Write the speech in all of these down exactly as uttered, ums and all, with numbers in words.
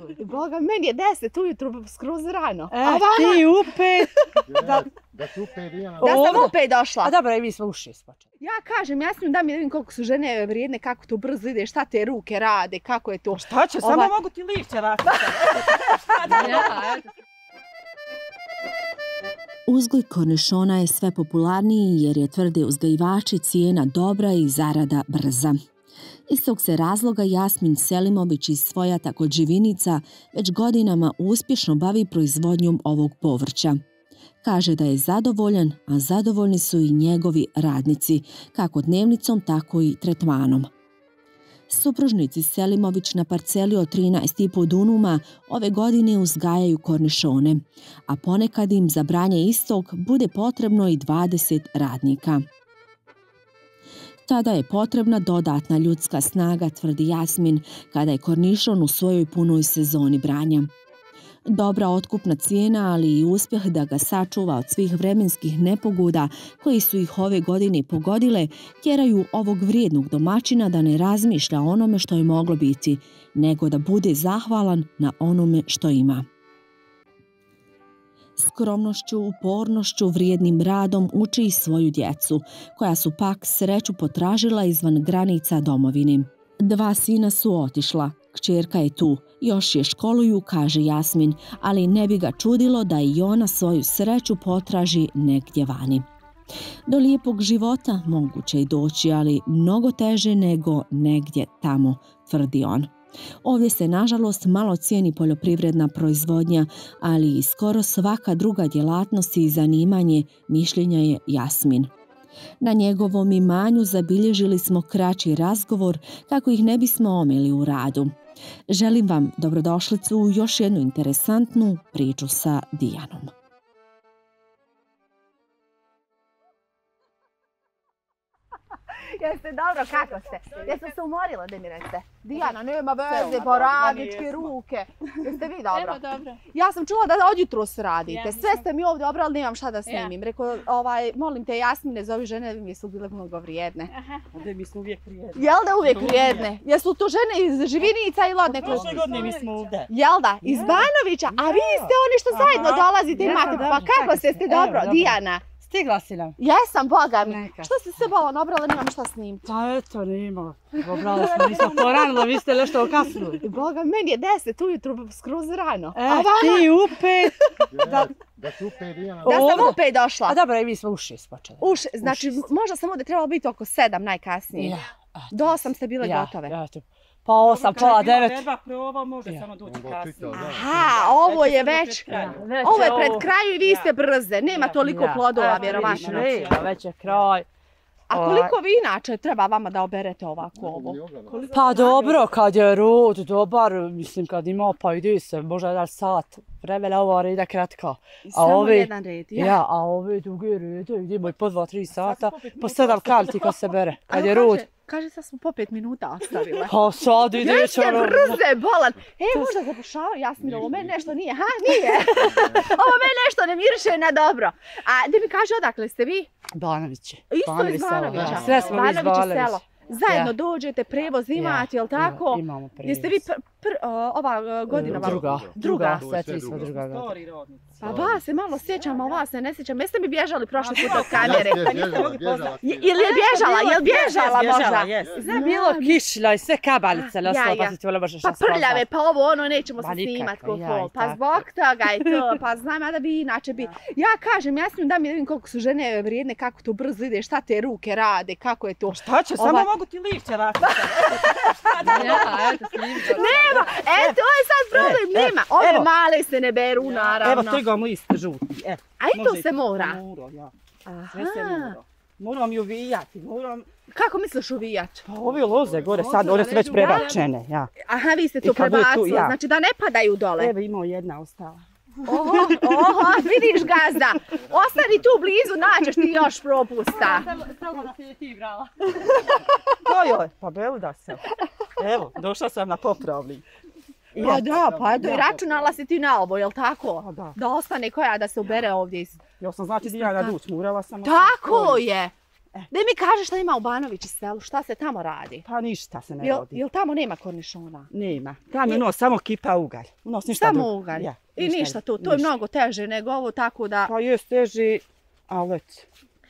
Boga, meni je deset ujutru skroz rano. E, ti u pet. Da si u pet, Dijana. Da sam u pet došla. A dobro, i mi smo u šest počeli. Ja kažem, ja smijem da mi vidim koliko su žene vrijedne, kako to brzo ide, šta te ruke rade, kako je to. Šta će, samo mogu ti lišće vratiti. Uzgoj kornišona je sve popularniji jer je, tvrde uzgajivači, cijena dobra i zarada brza. Iz tog se razloga Jasmin Selimović iz Svojata kod Živinica već godinama uspješno bavi proizvodnjom ovog povrća. Kaže da je zadovoljan, a zadovoljni su i njegovi radnici, kako dnevnicom, tako i tretmanom. Supružnici Selimović na parceli od trinaest i po dunuma ove godine uzgajaju kornišone, a ponekad im za branje istog bude potrebno i dvadeset radnika. Tada je potrebna dodatna ljudska snaga, tvrdi Jasmin, kada je kornišon u svojoj punoj sezoni branja. Dobra otkupna cijena, ali i uspjeh da ga sačuva od svih vremenskih nepogoda koji su ih ove godine pogodile, tjeraju ovog vrijednog domaćina da ne razmišlja o onome što je moglo biti, nego da bude zahvalan na onome što ima. Skromnošću, upornošću, vrijednim radom uči i svoju djecu, koja su pak sreću potražila izvan granica domovine. Dva sina su otišla, kćerka je tu, još je školuju, kaže Jasmin, ali ne bi ga čudilo da i ona svoju sreću potraži negdje vani. Do lijepog života moguće je doći, ali mnogo teže nego negdje tamo, tvrdi on. Ovdje se, nažalost, malo cijeni poljoprivredna proizvodnja, ali i skoro svaka druga djelatnost i zanimanje, mišljenja je Jasmin. Na njegovom imanju zabilježili smo kraći razgovor kako ih ne bismo omeli u radu. Želim vam dobrodošlicu u još jednu interesantnu priču sa Dijanom. Jeste dobro, kako ste? Jeste se umorila, da mi recite? Dijana, nema veze, pa radničke ruke. Jeste vi dobro? Evo dobro. Ja sam čula da odjutros radite. Sve ste mi ovdje obrali, nemam šta da snimim. Rekao, ovaj, molim te, Jasmine, za ove žene mi su bile mnogo vrijedne. Da mi smo uvijek vrijedne. Jel da uvijek vrijedne? Jesu tu žene iz Živinica ili od nekog? Prošle godine mi smo ovdje. Jel da? Iz Banovića? A vi ste oni što zajedno dolazite i imate. Pa kako ste, ste dobro, Dijana? Stigla si nam. Jesam, Boga mi. Što ste se bolo nabrala, nemam šta snimiti? Pa eto, nema. Obrala smo, nisam poranila, vi ste nešto okasnuli. Boga, meni je deset ujutru skroz rano. E, ti u pet. Da si u pet, Dijana. Da sam u pet došla. A dobro, i mi smo u šest počeli. Uš, znači možda sam ovdje trebalo biti oko sedam najkasnije. Do osam ste bile gotove. Pa osam, pola devet. Prva prova može samo doći kasnije. Aha, ovo je već, ovo je pred kraju i vi ste brze, nema toliko plodova, vjerovatno. Već je kraj. A koliko vi inače treba vama da oberete ovako ovo? Pa dobro, kad je rod dobar, mislim kad ima pa ide se, možda jedan sat vremena, ova reda kratka. Samo jedan red, ja? Ja, a ove duge rede, idemo i po dva, tri sata, po sedam kanti kad se bere, kad je rod. Kaže, sad smo po pet minuta ostavile. Pa sad ide već ono... brze, bolan. E, možda zapušava Jasmin, ovo meni nešto nije. Ha, nije. Ovo meni nešto ne miriše na dobro. A da mi kaže, odakle ste vi? Banovići. Isto iz Banovića. Sve smo mi iz Banovića. Zajedno dođete, prevoz imate, jel tako? Imamo prevoz. Jeste vi ova godina? Druga. Druga, sve tri smo druga godina. Pa vas se malo sjećam, a vas se ne sjećam. Jeste mi bježali prošli put od kamere? Ili je bježala, je li bježala možda? Znam, bilo kišla i sve kabalice, ali ostalo pa si ti volio baš šta Pa prljave, pa ovo ono nećemo se snimat ko to. Pa zbog toga i to, pa znam ja da bi inače bi. Ja kažem, ja smijem da mi vidim koliko su žene vrijedne, kako to brzo ide, šta te ruke rade, kako je to. Šta će, samo mogu ti lišće vratiti. Nema, e to je sad problem, nema. Ove male se ne beru, naravno. Evo, trgam list žuti. A i to se mora? Sve se mora. Moram ju uvijati, moram... Kako misliš uvijati? Pa ove loze gore sad, one su već prebačene. Aha, vi ste to prebacili, znači da ne padaju dole. Evo, imao jedna ostala. Oho, oho, vidiš gazda, ostani tu blizu, naćeš ti još propusta. Strogo da si ti brala. To joj, pa belda se. Evo, došla sam na popravni. Pa da, pa eto i računala si ti na ovo, jel tako? Da ostane koja da se ubere ovdje iz... Ja sam znači Dijana Duć, murala sam. Tako je! Da mi kažeš šta ima u Banovići selu, šta se tamo radi? Pa ništa se ne Jel, rodi. jel tamo nema kornišona? Nema. Tamo je ono samo kipa ugalj. Unos ništa Samo drugo. ugalj? Ja, I ništa tu, to je mnogo teže nego ovo tako da... Pa je teži, ali eto.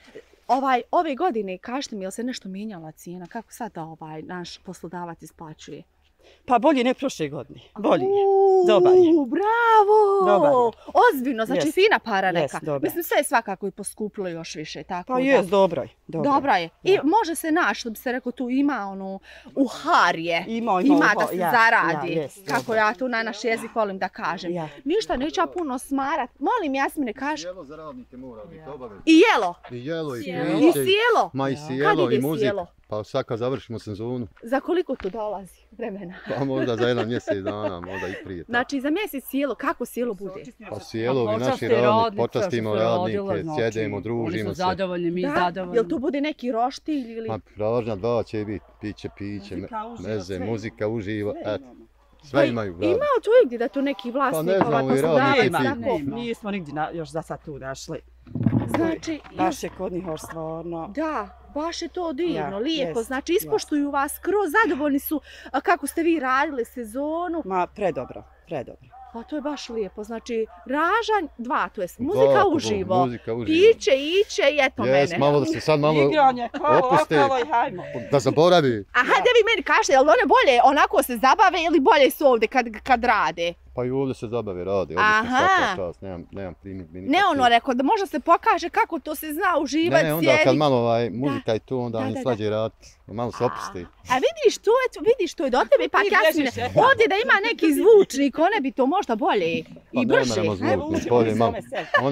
Ovaj, ove godine, kažete mi, jel se nešto mijenjala cijena? Kako sada ovaj naš poslodavac isplaćuje? Pa bolje ne prošle godine. Bolje je. Dobar je. Bravo! Dobar je. Ozbiljno, znači Yes. fina para neka. Yes, dobar. Mislim, sve je svakako i poskupilo još više. Tako Pa da. jes, dobro je. Dobro. Dobra je. I Ja. može se naći, što bi se rekao, tu ima ono, uharje. Ima, ima, Ima uho- da se ja, zaradi. ja, yes, Kako dobro. ja tu na naš jezik volim da kažem. Ja. Ništa, neću ja puno smarat. Molim, Jasmine, kaži. Jelo za radnike mora biti obavezno. I jelo. I jelo, i I piće, sjelo. ma i Kad sjelo, ide i muzika. sjelo? Pa sad kad završimo sezonu, Za koliko tu dolazi vremena? pa možda za jedan mjesec dana, možda i prije. Znači, za mjesec sjelo, kako sjelo bude? Pa sjelo, Pa vi naši počasti radnik, radnice, počastimo što su radile, radnike, znači, sjedemo, družimo Oni su se. zadovoljni, mi Da, zadovoljni. jel tu bude neki roštilj ili... Pa pražnja dva će biti, piće, piće, Muzika uživo, meze, sve. muzika uživo, Sve eto, imamo. sve imaju Ima radnik. tu igdje da tu neki Pa vlasnik, ne znam, ovaj ovi radnici poslodavac, ti- tako? Nema. Nismo nigdje na, još za sad tu našli. Znači, Baš je kod njih još stvarno. da, baš je to divno, Ja, lijepo, jest, znači ispoštuju vas skroz, zadovoljni su a, kako ste vi radili sezonu, Ma, predobro, predobro. pa to je baš lijepo, znači ražanj, dva, to jest Dva, muzika po- uživo, Muzika uživo. piće, iće i eto Jes, mene. malo da se sad malo Igranje, kolo, opuste. okolo i hajmo. da zaboravi. A hajde vi meni kažete, jel one bolje onako se zabave ili bolje su ovdje kad, kad rade? Pa i ovdje se zabave radi, ovdje smo Aha. svaka čast, nemam, nemam primjedbi Ne nikakve. ono rekao, da možda se pokaže kako to se zna uživati, Ne, ne, onda kad sjediti. malo ovaj, muzika i tu, onda Da, oni da, da. slađe raditi, malo se opusti. A vidiš, to je, vidiš, to je do tebe, pa Ti Jasmine, brežiš, e. ovdje da ima neki zvučnik, one bi to možda bolje i Pa brže. ne moramo Evo, zvučnik, učimo bolje mi malo. same sebe. Oni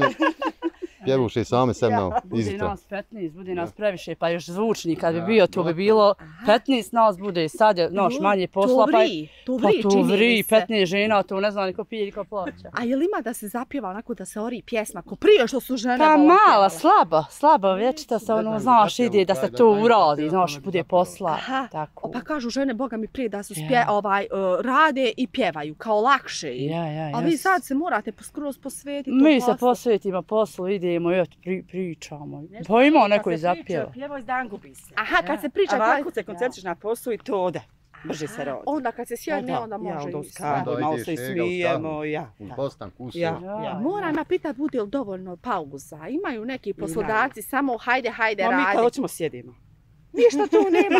pjevuše same se mnom, Bude izito. nas petnaest, bude nas previše, pa još zvučnik kad bi bio, to bi bilo petnaest nas bude, sad je noš manje posla, To pa, vri, to pa vri, tu čini mi vri, se. petnaest žena, to ne znam niko pije, niko plaća. A je li ima da se zapjeva onako da se ori pjesma, ko prije što su žene Pa vole mala, pjevale? slaba, slaba vječita se ono, znaš, ide da se to uradi, znaš, bude posla, Aha. tako. O, pa kažu žene, boga mi prije da su spje, Ja. ovaj, uh, rade i pjevaju, kao lakše im. Ja, ja, A vi jes. sad se morate skroz posvetiti Mi tom se poslu. posvetimo poslu, idemo i eto, pri, pričamo. Pa ima neko i zapjeva. Pjevoj dan gubi se. Aha, kad se priča... A ovako kad- se koncentriš na poslu i to ode. Brže se rodi. Onda kad se sjedne, Pa da, onda ja, može onda i uskakujemo, Onda malo ideš se i njega u smijemo, stanu. ja. U da. postan kusu. Ja, Ja. ja. Moram napitat bude li dovoljno pauza. Imaju neki poslodavci samo hajde, hajde, Ma mi kad radi. hoćemo sjedimo. Ništa tu nema.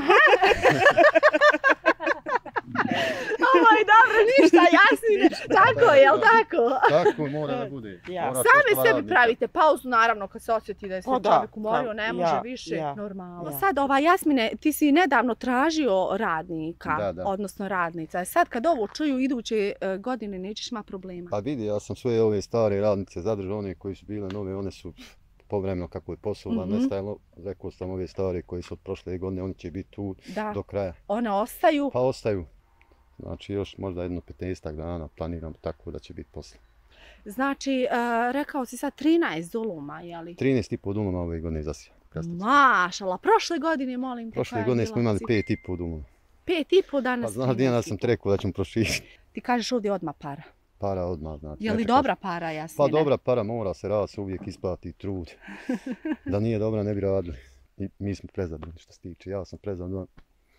Ovo je dobro, ništa, Jasmine. Tako je, jel tako? Tako mora da bude. Ja. Mora Sami poštovati sebi radnika. pravite pauzu, naravno, kad se osjeti da je se Pa da, čovjek umorio, pa, ne može ja, više, ja, normalno. ja. Sad, ova, Jasmine, ti si nedavno tražio radnika, Da, da. odnosno radnica. Sad, kad ovo čuju iduće e, godine, nećeš ima problema. Pa vidi, ja sam sve ove stare radnice zadržao, one koji su bile nove, one su povremeno kako je posao Mhm. nestajalo. Rekao sam ove stare koji su od prošle godine, oni će biti tu Da, do kraja. one ostaju. Pa ostaju. Znači još možda jedno petnaestak dana planiram tako da će biti posla. Znači, e, rekao si sad trinaest zuluma, jeli? trinaest i pol dumama ove godine zasija. krastavca. Mašala, prošle godine, molim te, koja Prošle je godine bila smo imali cifra? pet i pol dumama. Pet i po Pa danas. znaš, Dijana sam ti rekao da ćemo proširiti. Ti kažeš ovdje odmah para. Para odmah, znači. Je li ne čekaš. dobra para, Jasmine? Pa dobra para, mora se rad, se uvijek isplati trud. Da nije dobra, ne bi radili. I mi smo prezadovoljni što se tiče. Ja sam prezadovoljan.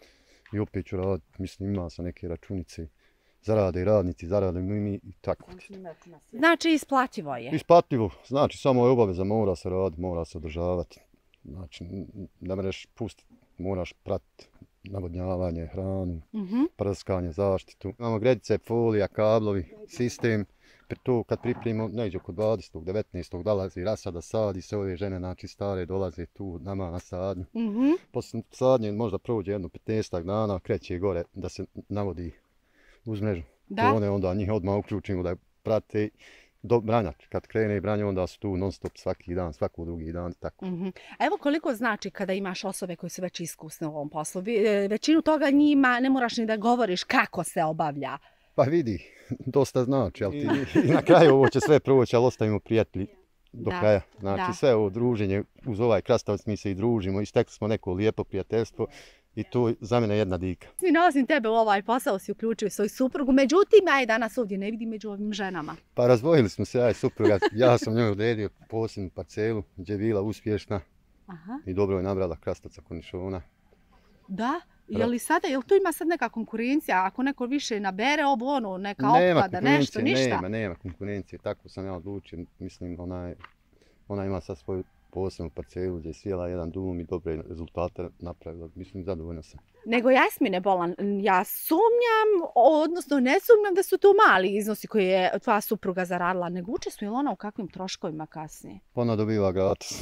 I opet ću raditi, mislim, ima sam neke računice. Zarade i radnici, zarade mi, mi i tako. Znači, isplativo je. Isplatljivo, znači samo je obaveza, mora se raditi, mora se održavati. Znači, n- ne možeš pustiti, moraš pratiti navodnjavanje, hranu, Mhm. prskanje, zaštitu. Imamo gredice, folija, kablovi, sistem. Pri to kad pripremimo, neđe oko dvadesetog devetnaestog dolazi rasada, sadi se, ove žene, znači stare, dolaze tu nama na sadnju. Mhm. Poslije sadnje možda prođe jedno petnaestak dana, kreće gore da se navodi uz mrežu. Da. To one onda njih odmah uključimo da je prate do branja. Kad krene branje onda su tu non stop svaki dan, svako drugi dan, tako. Mhm. A evo koliko znači kada imaš osobe koje su već iskusne u ovom poslu. Vi- e, Većinu toga njima ne moraš ni da govoriš kako se obavlja. Pa vidi, dosta znači, ali ti, i na kraju ovo će sve proći, ali ostavimo prijatelji do Da, kraja. Znači da. sve ovo druženje, uz ovaj krastavac mi se i družimo, istekli smo neko lijepo prijateljstvo i to je za mene jedna dika. Svi osim tebe u ovaj posao si uključio svoju suprugu, međutim ja je danas ovdje ne vidim među ovim ženama. Pa razvojili smo se, ja i supruga, ja sam njoj odredio posebnu parcelu gdje je bila uspješna. Aha. I dobro je nabrala krastaca kornišona. Da? Je li sada, jel tu ima sad neka konkurencija? Ako neko više nabere, ovo ono, neka Nema otpada, nešto, ništa? Nema, nema konkurencije. Tako sam ja odlučio. Mislim, ona, je, ona ima sad svoju posebnu parcelu gdje je sjela jedan dum i dobre rezultate napravila. Mislim, zadovoljno sam. Nego Jasmine Bolan, ja sumnjam, odnosno ne sumnjam da su to mali iznosi koje je tvoja supruga zaradila, nego učestvuje li ona u kakvim troškovima kasnije? Ona dobiva gratis.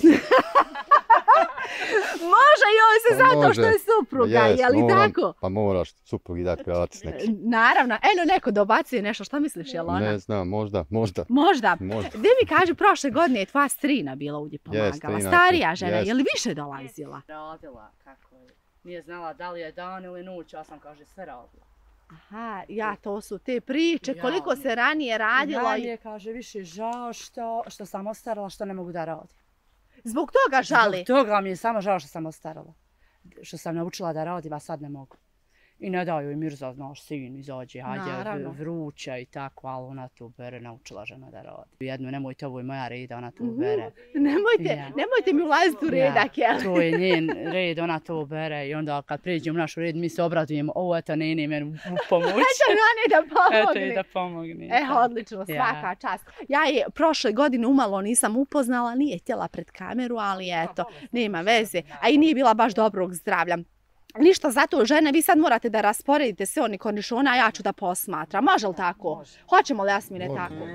Može joj se Pa zato može. što je supruga, Jest, je li moram, tako? Pa moraš suprugi dati gratis neki. Naravno, eno neko dobacuje nešto, šta misliš, je li ona? Ne znam, možda, možda. Možda. Možda. Gdje mi kaže, prošle godine je tvoja strina bila ovdje pomagala, Jest, strina je starija tu, žena, jest. je li više dolazila? Radila, kako je. Nije znala da li je dan ili noć, ja sam kaže sve radila. Aha, ja, to su te priče, Ja, koliko se ranije radilo. Ja mi i je, kaže, više žao što, što sam ostarala, što ne mogu da radim. Zbog toga žali. Zbog toga mi je samo žao što sam ostarala. Što sam naučila da radim, a sad ne mogu. I ne daju i Mirza, znaš, sin izađe, hajde, Naravno. vruća i tako, ali ona to bere, naučila žena da radi. Jednu, nemojte, ovo je moja reda, ona to Mhm. bere. Nemojte, Ja. nemojte mi ulaziti u redak, jel? To je njen red, ona to bere i onda kad priđemo u naš red mi se obradujemo, ovo eto nene meni u pomoć. Eto Rane da pomogne. Eto i da pomogne. E, odlično, svaka čast. Ja je prošle godine umalo nisam upoznala, nije htjela pred kameru, ali eto, nema veze. A i nije bila baš dobrog zdravlja. Ništa, zato žene, vi sad morate da rasporedite sve oni kornišone, a ja ću da posmatram. Može li tako? Hoćemo li, Jasmine, Može. tako?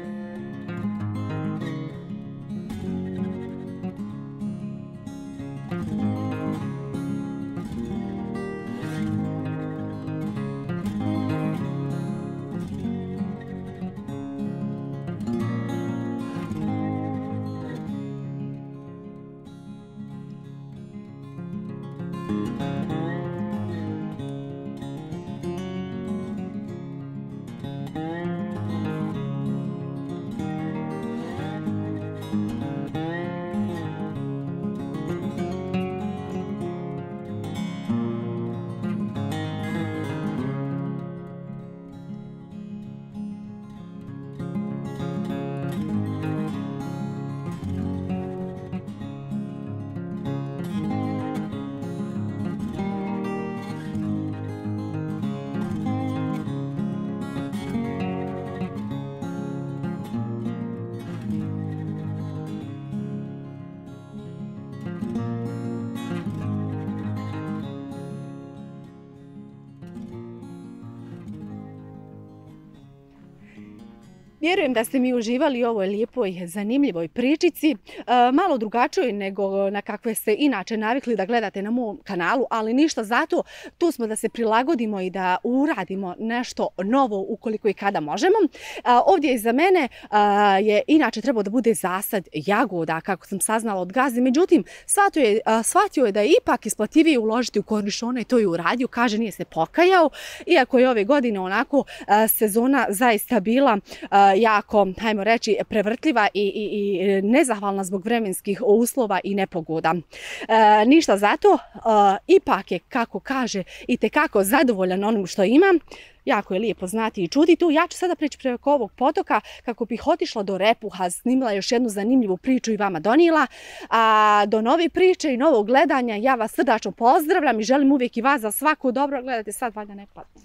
Vjerujem da ste mi uživali u ovoj lijepoj, zanimljivoj pričici, e, malo drugačijoj nego na kakve ste inače navikli da gledate na mom kanalu, ali ništa zato, tu smo da se prilagodimo i da uradimo nešto novo ukoliko i kada možemo. E, ovdje iza mene e, je inače trebao da bude zasad jagoda, kako sam saznala od Gazi, međutim shvatio je, e, shvatio je da je ipak isplativije uložiti u kornišone i to je uradio, kaže nije se pokajao, iako je ove godine onako e, sezona zaista bila e, jako, hajmo reći, prevrtljiva i, i, i nezahvalna zbog vremenskih uslova i nepogoda. E, ništa zato, e, ipak je, kako kaže, i tekako zadovoljan onim što ima. Jako je lijepo znati i čuti tu. Ja ću sada preći preko ovog potoka kako bih otišla do Repuha, snimila još jednu zanimljivu priču i vama donijela. A do nove priče i novog gledanja ja vas srdačno pozdravljam i želim uvijek i vas za svako dobro. Gledajte sad, valjda ne padne.